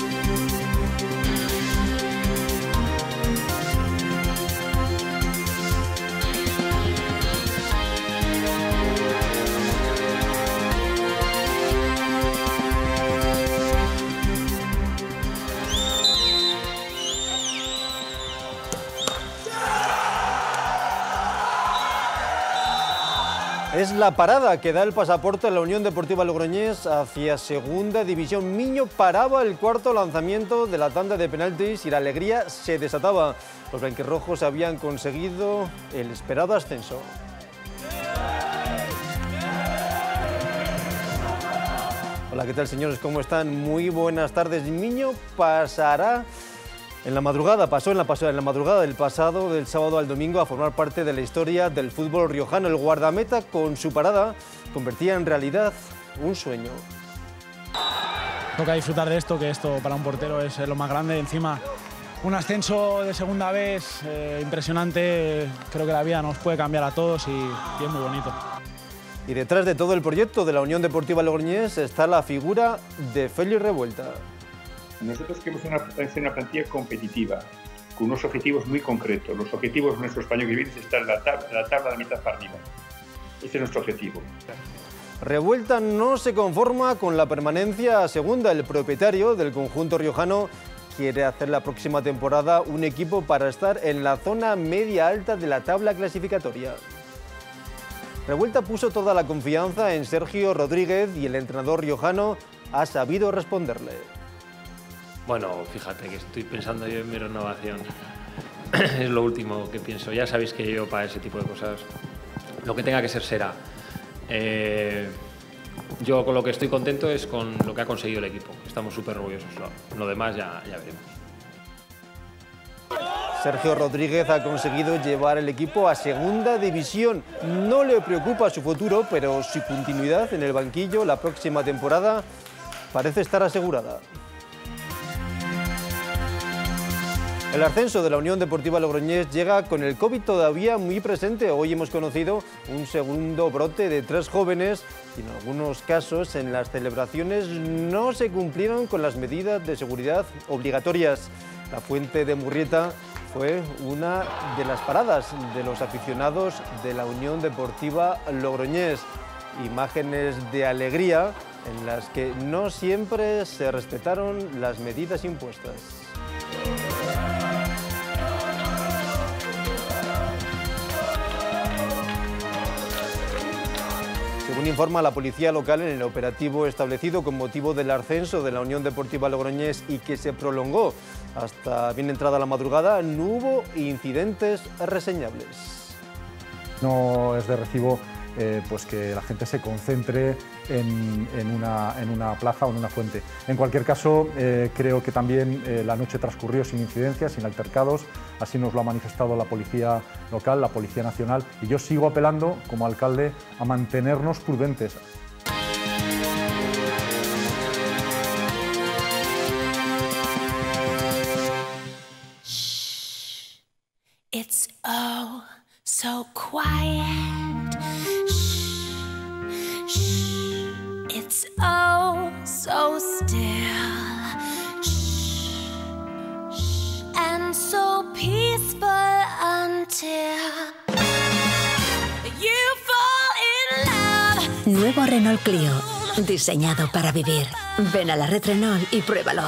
Es la parada que da el pasaporte a la Unión Deportiva Logroñés hacia Segunda División. Miño paraba el cuarto lanzamiento de la tanda de penaltis y la alegría se desataba. Los blanquirrojos habían conseguido el esperado ascenso. Hola, ¿qué tal, señores? ¿Cómo están? Muy buenas tardes. Miño pasará en la madrugada, pasó en la madrugada del pasado, del sábado al domingo, a formar parte de la historia del fútbol riojano. El guardameta, con su parada, convertía en realidad un sueño. Toca disfrutar de esto, que esto para un portero es lo más grande. Encima, un ascenso de segunda vez impresionante. Creo que la vida nos puede cambiar a todos y es muy bonito. Y detrás de todo el proyecto de la Unión Deportiva Logroñés está la figura de Félix Revuelta. Nosotros queremos hacer una plantilla competitiva, con unos objetivos muy concretos. Los objetivos de nuestro español que viene es estar en la tabla de la mitad para arriba. Ese es nuestro objetivo. Revuelta no se conforma con la permanencia a segunda. El propietario del conjunto riojano quiere hacer la próxima temporada un equipo para estar en la zona media-alta de la tabla clasificatoria. Revuelta puso toda la confianza en Sergio Rodríguez y el entrenador riojano ha sabido responderle. Bueno, fíjate que estoy pensando yo en mi renovación. Es lo último que pienso. Ya sabéis que yo para ese tipo de cosas, lo que tenga que ser será. Yo con lo que estoy contento es con lo que ha conseguido el equipo. Estamos súper orgullosos. Lo demás ya veremos. Sergio Rodríguez ha conseguido llevar el equipo a Segunda División. No le preocupa su futuro, pero su continuidad en el banquillo la próxima temporada parece estar asegurada. El ascenso de la Unión Deportiva Logroñés llega con el COVID todavía muy presente. Hoy hemos conocido un segundo brote de 3 jóvenes y en algunos casos en las celebraciones no se cumplieron con las medidas de seguridad obligatorias. La Fuente de Murrieta fue una de las paradas de los aficionados de la Unión Deportiva Logroñés. Imágenes de alegría en las que no siempre se respetaron las medidas impuestas. Según informa la policía local, en el operativo establecido con motivo del ascenso de la Unión Deportiva Logroñés y que se prolongó hasta bien entrada la madrugada, no hubo incidentes reseñables. No es de recibo pues que la gente se concentre en una plaza o en una fuente. En cualquier caso, creo que también la noche transcurrió sin incidencias, sin altercados, así nos lo ha manifestado la policía local, la Policía Nacional, y yo sigo apelando, como alcalde, a mantenernos prudentes. It's oh so quiet. Shh, shh. It's oh so still. Shh, shh. And so peaceful until you fall in love. Nuevo Renault Clio, diseñado para vivir. Ven a la Red Renault y pruébalo.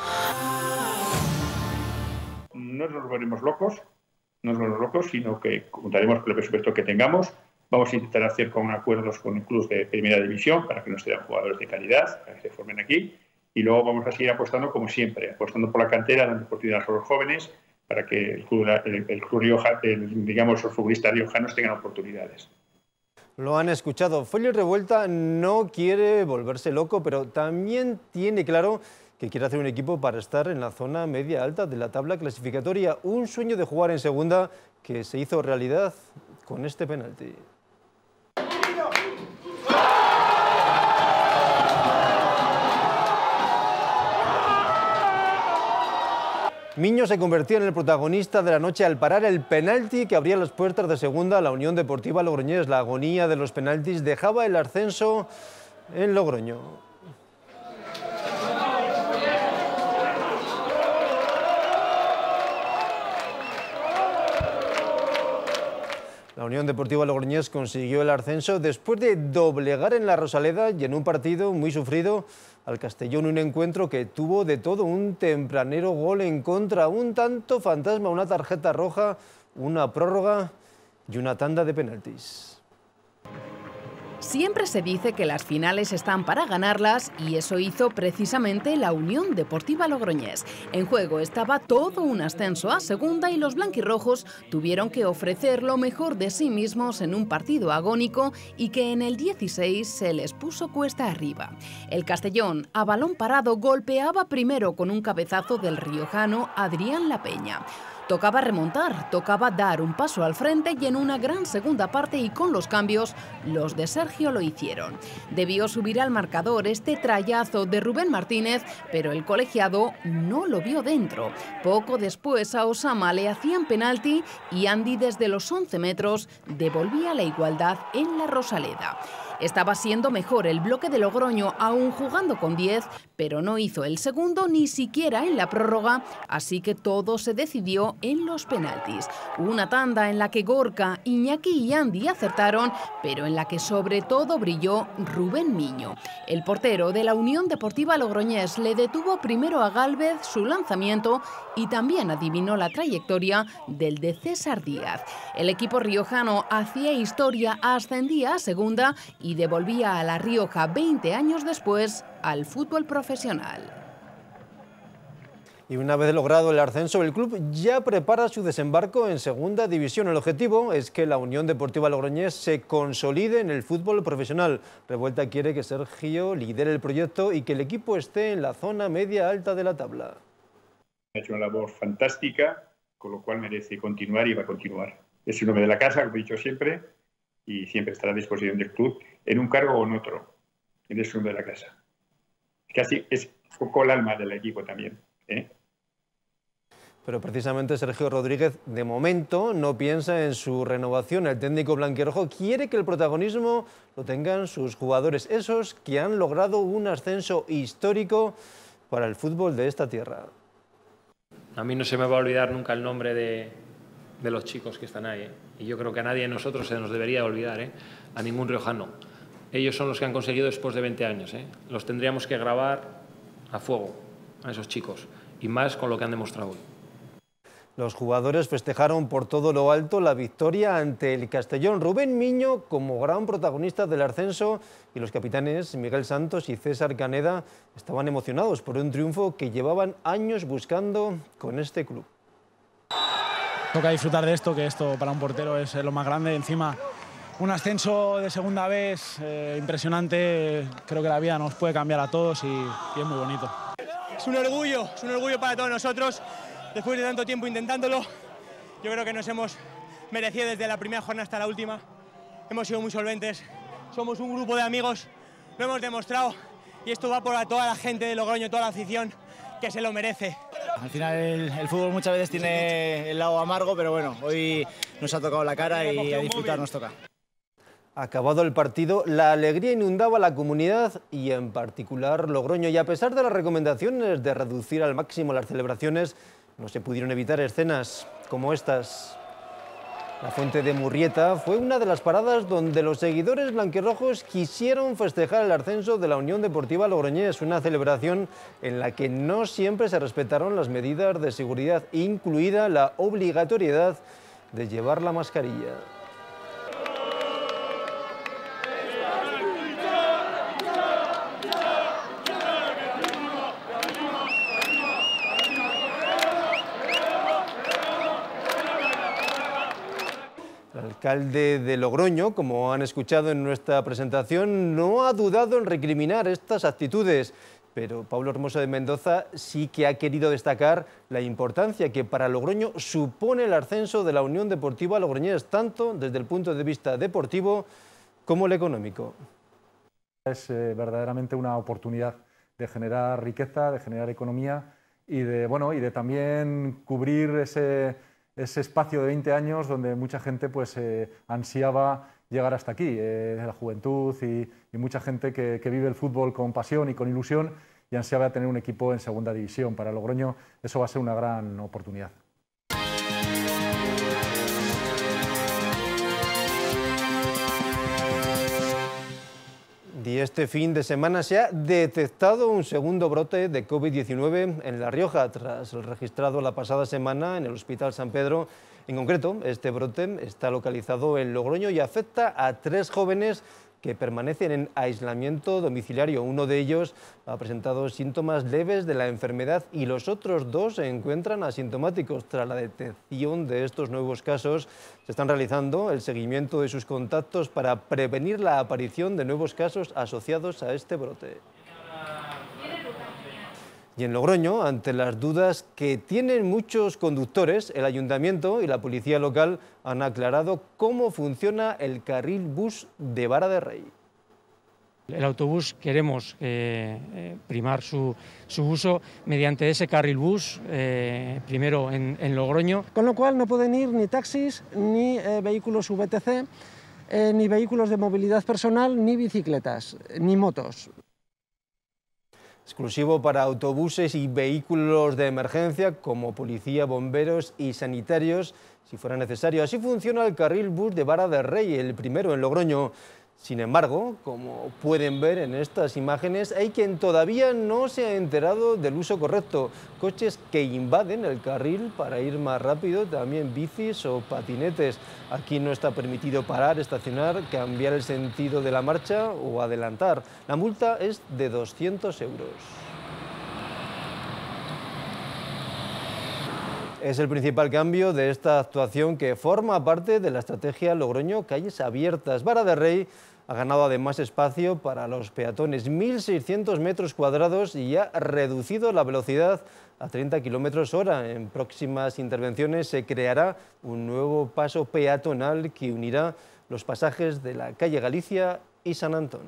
No nos volveremos locos. No nos volvemos locos, sino que contaremos con el presupuesto que tengamos. Vamos a intentar hacer acuerdos con clubes de primera división para que nos den jugadores de calidad, para que se formen aquí. Y luego vamos a seguir apostando, como siempre, apostando por la cantera, dando oportunidades a los jóvenes para que el club Rioja, digamos, los futbolistas riojanos tengan oportunidades. Lo han escuchado. Félix Revuelta no quiere volverse loco, pero también tiene claro que quiere hacer un equipo para estar en la zona media-alta de la tabla clasificatoria. Un sueño de jugar en segunda que se hizo realidad con este penalti. Miño se convertía en el protagonista de la noche al parar el penalti que abría las puertas de segunda a la Unión Deportiva Logroñés. La agonía de los penaltis dejaba el ascenso en Logroño. Unión Deportiva Logroñés consiguió el ascenso después de doblegar en la Rosaleda y en un partido muy sufrido al Castellón, un encuentro que tuvo de todo: un tempranero gol en contra, un tanto fantasma, una tarjeta roja, una prórroga y una tanda de penaltis. Siempre se dice que las finales están para ganarlas y eso hizo precisamente la Unión Deportiva Logroñés. En juego estaba todo un ascenso a segunda y los blanquirrojos tuvieron que ofrecer lo mejor de sí mismos en un partido agónico y que en el 16 se les puso cuesta arriba. El Castellón, a balón parado, golpeaba primero con un cabezazo del riojano Adrián La Peña. Tocaba remontar, tocaba dar un paso al frente y en una gran segunda parte y con los cambios, los de Sergio lo hicieron. Debió subir al marcador este trayazo de Rubén Martínez, pero el colegiado no lo vio dentro. Poco después a Osama le hacían penalti y Andy desde los 11 metros devolvía la igualdad en la Rosaleda. Estaba siendo mejor el bloque de Logroño aún jugando con 10, pero no hizo el segundo ni siquiera en la prórroga, así que todo se decidió en los penaltis. Una tanda en la que Gorka, Iñaki y Andy acertaron, pero en la que sobre todo brilló Rubén Miño. El portero de la Unión Deportiva Logroñés le detuvo primero a Gálvez su lanzamiento y también adivinó la trayectoria del de César Díaz. El equipo riojano hacía historia, ascendía a segunda y devolvía a La Rioja 20 años después al fútbol profesional. Y una vez logrado el ascenso, el club ya prepara su desembarco en segunda división. El objetivo es que la Unión Deportiva Logroñés se consolide en el fútbol profesional. Revuelta quiere que Sergio lidere el proyecto y que el equipo esté en la zona media-alta de la tabla. Ha hecho una labor fantástica, con lo cual merece continuar y va a continuar. Es un hombre de la casa, como he dicho siempre, y siempre estará a disposición del club en un cargo o en otro. Él es un hombre de la casa. Casi es un poco el alma del equipo también, ¿eh? Pero precisamente Sergio Rodríguez, de momento, no piensa en su renovación. El técnico blanquirrojo quiere que el protagonismo lo tengan sus jugadores, esos que han logrado un ascenso histórico para el fútbol de esta tierra. A mí no se me va a olvidar nunca el nombre de los chicos que están ahí, ¿eh? Y yo creo que a nadie de nosotros se nos debería olvidar, ¿eh? A ningún riojano. Ellos son los que han conseguido después de 20 años, ¿eh? Los tendríamos que grabar a fuego, a esos chicos, y más con lo que han demostrado hoy. Los jugadores festejaron por todo lo alto la victoria ante el Castellón. Rubén Miño como gran protagonista del ascenso y los capitanes Miguel Santos y César Caneda estaban emocionados por un triunfo que llevaban años buscando con este club. Toca disfrutar de esto, que esto para un portero es lo más grande. Encima, un ascenso de segunda vez impresionante. Creo que la vida nos puede cambiar a todos y es muy bonito. Es un orgullo para todos nosotros. Después de tanto tiempo intentándolo, yo creo que nos hemos merecido desde la primera jornada hasta la última. Hemos sido muy solventes, somos un grupo de amigos, lo hemos demostrado y esto va por toda la gente de Logroño, toda la afición que se lo merece. Al final el fútbol muchas veces tiene el lado amargo, pero bueno, hoy nos ha tocado la cara y a disfrutar nos toca. Acabado el partido, la alegría inundaba la comunidad y en particular Logroño, y a pesar de las recomendaciones de reducir al máximo las celebraciones, no se pudieron evitar escenas como estas. La Fuente de Murrieta fue una de las paradas donde los seguidores blanquirrojos quisieron festejar el ascenso de la Unión Deportiva Logroñés, una celebración en la que no siempre se respetaron las medidas de seguridad, incluida la obligatoriedad de llevar la mascarilla. El alcalde de Logroño, como han escuchado en nuestra presentación, no ha dudado en recriminar estas actitudes, pero Pablo Hermoso de Mendoza sí que ha querido destacar la importancia que para Logroño supone el ascenso de la Unión Deportiva Logroñés, tanto desde el punto de vista deportivo como el económico. Es verdaderamente una oportunidad de generar riqueza, de generar economía y de también cubrir ese espacio de 20 años donde mucha gente pues, ansiaba llegar hasta aquí, la juventud y mucha gente que vive el fútbol con pasión y con ilusión y ansiaba tener un equipo en segunda división. Para Logroño eso va a ser una gran oportunidad. Y este fin de semana se ha detectado un segundo brote de COVID-19 en La Rioja, tras el registrado la pasada semana en el Hospital San Pedro. En concreto, este brote está localizado en Logroño y afecta a 3 jóvenes que permanecen en aislamiento domiciliario. Uno de ellos ha presentado síntomas leves de la enfermedad y los otros 2 se encuentran asintomáticos. Tras la detección de estos nuevos casos, se están realizando el seguimiento de sus contactos para prevenir la aparición de nuevos casos asociados a este brote. Y en Logroño, ante las dudas que tienen muchos conductores, el Ayuntamiento y la Policía Local han aclarado cómo funciona el carril bus de Vara de Rey. El autobús queremos primar su uso mediante ese carril bus, primero en Logroño. Con lo cual no pueden ir ni taxis, ni vehículos VTC, ni vehículos de movilidad personal, ni bicicletas, ni motos. Exclusivo para autobuses y vehículos de emergencia como policía, bomberos y sanitarios, si fuera necesario. Así funciona el carril bus de Vara de Rey, el primero en Logroño. Sin embargo, como pueden ver en estas imágenes, hay quien todavía no se ha enterado del uso correcto. Coches que invaden el carril para ir más rápido, también bicis o patinetes. Aquí no está permitido parar, estacionar, cambiar el sentido de la marcha o adelantar. La multa es de 200 euros. Es el principal cambio de esta actuación que forma parte de la estrategia Logroño Calles Abiertas. Vara de Rey ha ganado además espacio para los peatones, 1.600 metros cuadrados, y ha reducido la velocidad a 30 km/h. En próximas intervenciones se creará un nuevo paso peatonal que unirá los pasajes de la calle Galicia y San Antón.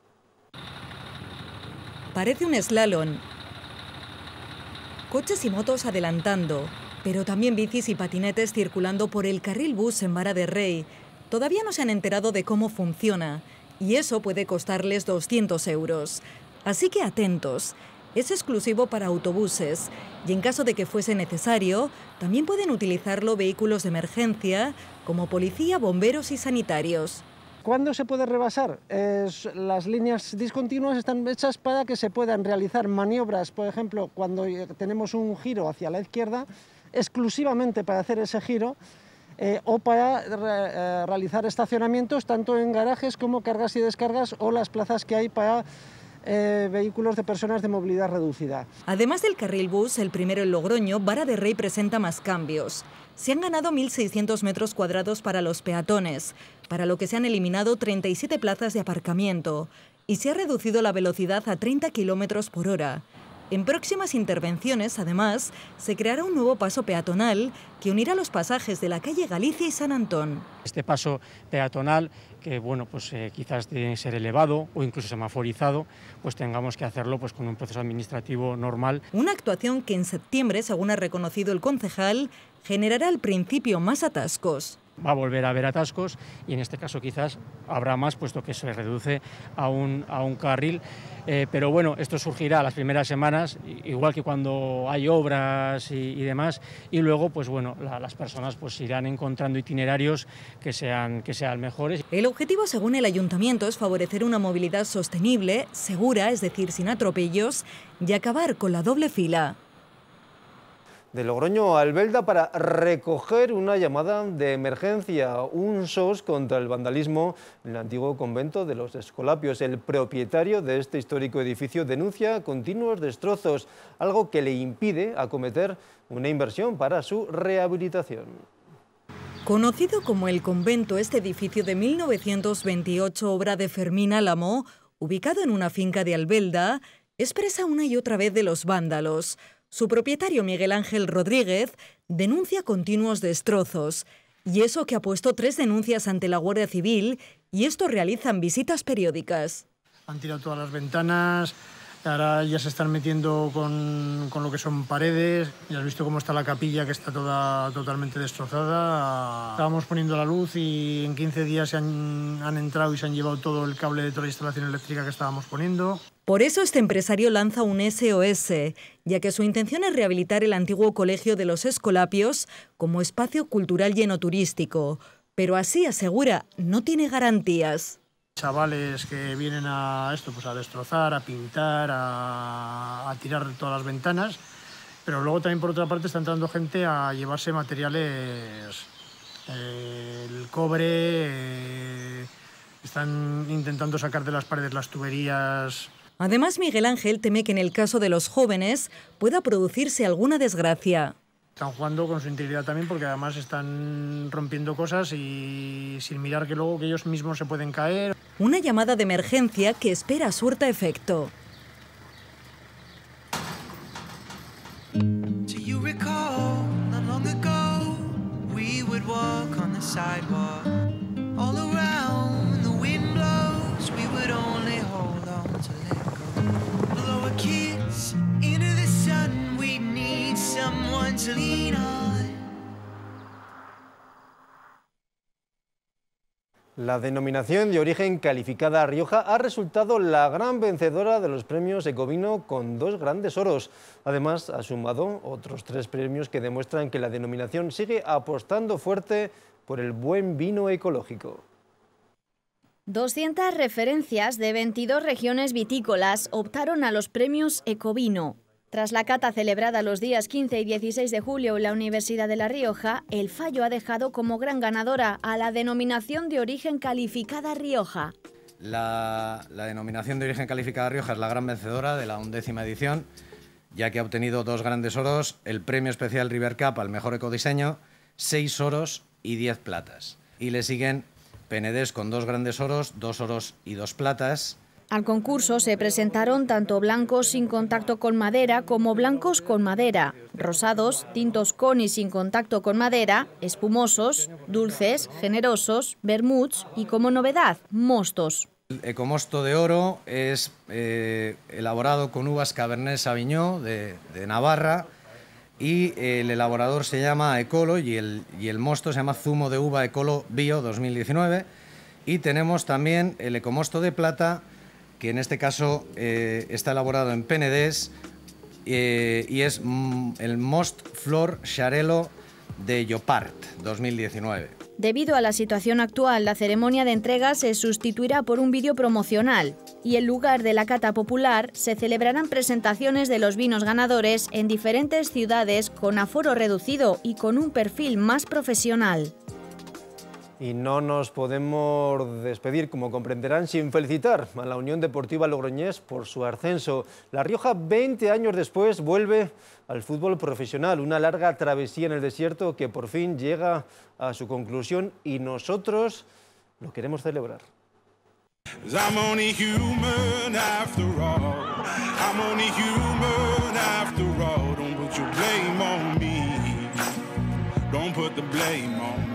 Parece un slalom. Coches y motos adelantando, pero también bicis y patinetes circulando por el carril bus en Vara de Rey. Todavía no se han enterado de cómo funciona y eso puede costarles 200 euros. Así que atentos, es exclusivo para autobuses y en caso de que fuese necesario, también pueden utilizarlo vehículos de emergencia como policía, bomberos y sanitarios. ¿Cuándo se puede rebasar? Las líneas discontinuas están hechas para que se puedan realizar maniobras, por ejemplo, cuando tenemos un giro hacia la izquierda, exclusivamente para hacer ese giro, o para realizar estacionamientos tanto en garajes como cargas y descargas o las plazas que hay para vehículos de personas de movilidad reducida. Además del carril bus, el primero en Logroño, Vara de Rey presenta más cambios. Se han ganado 1.600 metros cuadrados para los peatones, para lo que se han eliminado 37 plazas de aparcamiento y se ha reducido la velocidad a 30 km/h. En próximas intervenciones, además, se creará un nuevo paso peatonal que unirá los pasajes de la calle Galicia y San Antón. Este paso peatonal, que bueno, pues quizás debe ser elevado o incluso semaforizado, pues tengamos que hacerlo pues con un proceso administrativo normal. Una actuación que en septiembre, según ha reconocido el concejal, generará al principio más atascos. Va a volver a haber atascos y en este caso quizás habrá más, puesto que se reduce a un carril. Pero bueno, esto surgirá las primeras semanas, igual que cuando hay obras y demás, y luego pues bueno, las personas pues irán encontrando itinerarios que sean mejores. El objetivo, según el ayuntamiento, es favorecer una movilidad sostenible, segura, es decir, sin atropellos, y acabar con la doble fila. De Logroño a Albelda para recoger una llamada de emergencia, un SOS contra el vandalismo en el antiguo convento de los Escolapios. El propietario de este histórico edificio denuncia continuos destrozos, algo que le impide acometer una inversión para su rehabilitación. Conocido como el convento, este edificio de 1928, obra de Fermín Álamo, ubicado en una finca de Albelda, es presa una y otra vez de los vándalos. Su propietario, Miguel Ángel Rodríguez, denuncia continuos destrozos. Y eso que ha puesto 3 denuncias ante la Guardia Civil y estos realizan visitas periódicas. Han tirado todas las ventanas, ahora ya se están metiendo con lo que son paredes. Ya has visto cómo está la capilla, que está toda totalmente destrozada. Estábamos poniendo la luz y en 15 días han entrado y se han llevado todo el cable de toda la instalación eléctrica que estábamos poniendo. Por eso este empresario lanza un SOS, ya que su intención es rehabilitar el antiguo colegio de los Escolapios como espacio cultural y enoturístico. Pero así asegura, no tiene garantías. Chavales que vienen a esto, pues a destrozar, a pintar, a tirar todas las ventanas, pero luego también por otra parte está entrando gente a llevarse materiales, el cobre, están intentando sacar de las paredes las tuberías. Además, Miguel Ángel teme que en el caso de los jóvenes pueda producirse alguna desgracia. Están jugando con su integridad también porque además están rompiendo cosas y sin mirar que luego que ellos mismos se pueden caer. Una llamada de emergencia que espera surta efecto. La denominación de origen calificada Rioja ha resultado la gran vencedora de los premios Ecovino con 2 grandes oros. Además, ha sumado otros 3 premios que demuestran que la denominación sigue apostando fuerte por el buen vino ecológico. 200 referencias de 22 regiones vitícolas optaron a los premios Ecovino. Tras la cata celebrada los días 15 y 16 de julio en la Universidad de La Rioja, el fallo ha dejado como gran ganadora a la denominación de origen calificada Rioja. La denominación de origen calificada Rioja es la gran vencedora de la 11ª edición, ya que ha obtenido 2 grandes oros, el premio especial River Cup al mejor ecodiseño, 6 oros y 10 platas. Y le siguen Penedés con 2 grandes oros, 2 oros y 2 platas. Al concurso se presentaron tanto blancos sin contacto con madera como blancos con madera, rosados, tintos con y sin contacto con madera, espumosos, dulces, generosos, vermuts y, como novedad, mostos. El ecomosto de oro es elaborado con uvas Cabernet Sauvignon de Navarra y el elaborador se llama Ecolo y el mosto se llama Zumo de Uva Ecolo Bio 2019. Y tenemos también el ecomosto de plata, que en este caso está elaborado en Penedés y es el Most Flor Xarel·lo de Llopart 2019. Debido a la situación actual, la ceremonia de entrega se sustituirá por un vídeo promocional y en lugar de la cata popular se celebrarán presentaciones de los vinos ganadores en diferentes ciudades con aforo reducido y con un perfil más profesional. Y no nos podemos despedir, como comprenderán, sin felicitar a la Unión Deportiva Logroñés por su ascenso. La Rioja, 20 años después, vuelve al fútbol profesional. Una larga travesía en el desierto que por fin llega a su conclusión y nosotros lo queremos celebrar. Don't put the blame on me.